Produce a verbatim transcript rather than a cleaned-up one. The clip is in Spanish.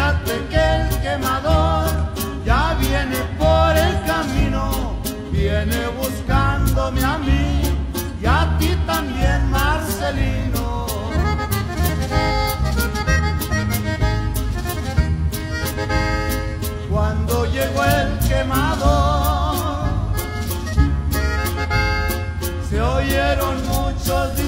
fíjate que el quemador ya viene por el camino, viene buscándome a mí y a ti también, Marcelino. Cuando llegó el quemador, se oyeron muchos